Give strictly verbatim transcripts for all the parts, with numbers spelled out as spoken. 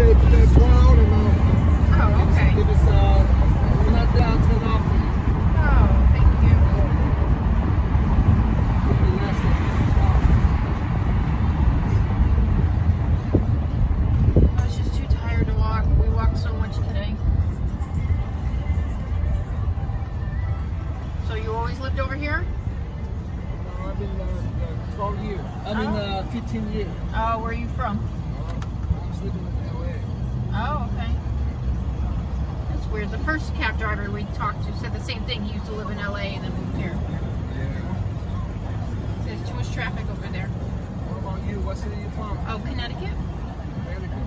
they they go out and uh, Oh, okay. if it's uh, we're not there, I'll turn off. Oh, thank you. The last thing. I was just too tired to walk. We walked so much today. So you always lived over here? Uh, I've been uh, uh, twelve years. I mean, Oh. uh, fifteen years. Oh, where are you from? Uh, I was living in L A. Oh, okay. That's weird. The first cab driver we talked to said the same thing. He used to live in L A and then moved here. Yeah. There's too much traffic over there. What about you? What city are you from? Oh, Connecticut? Connecticut.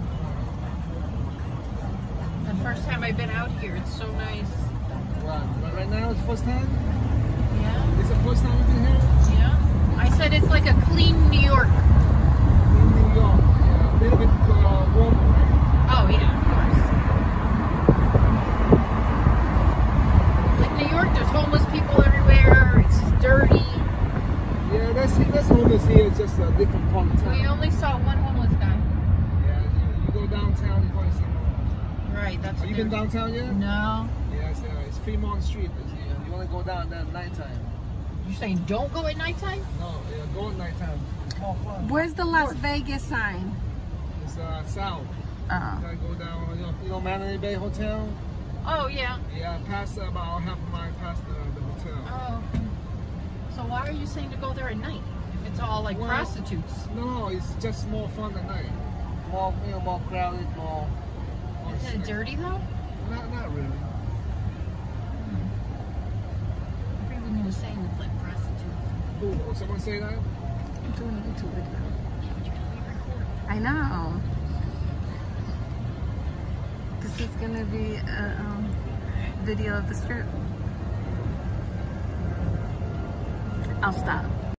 The first time I've been out here. It's so nice. Right. Right right now, it's the first time? Yeah. It's the first time you've been here? Yeah. I said it's like a clean New York. In New York. Yeah. A little bit uh, warmer, right? Oh, yeah, of course. Like New York, there's homeless people everywhere. It's dirty. Yeah, that's that's homeless here. It's just a different part of We town. only saw one homeless guy. Yeah, you, you go downtown, you're going to see more. Right, that's Have you been downtown yet? No. Yeah, it's, uh, it's Fremont Street. It's, uh, you want to go down there at nighttime? You're saying don't go at nighttime? No, yeah, go at nighttime. It's more fun. Where's the Las Vegas sign? It's uh, south. Oh. You gotta go down, you know, you know Mandalay Bay Hotel? Oh, yeah. Yeah, past uh, about half a mile past the, the hotel. Oh. So why are you saying to go there at night? If it's all like Well, prostitutes. No, it's just more fun at night. More, you know, more crowded, more. more Is it strict. dirty though? Not, not really. Everyone was saying it's like prostitutes. Who? Will someone say that? I'm doing a YouTube video. Yeah, but you gotta be recorded. I know. This is gonna be a um, video of the strip. I'll stop.